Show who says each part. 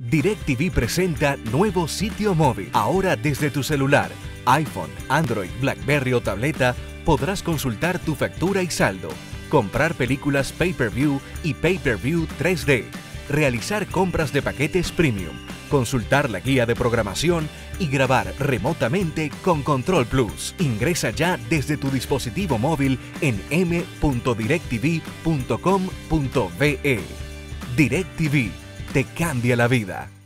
Speaker 1: DirecTV presenta nuevo sitio móvil. Ahora desde tu celular, iPhone, Android, BlackBerry o tableta podrás consultar tu factura y saldo, comprar películas pay-per-view y pay-per-view 3D, realizar compras de paquetes premium, consultar la guía de programación y grabar remotamente con Control Plus. Ingresa ya desde tu dispositivo móvil en m.directv.com.be. DirecTV te cambia la vida.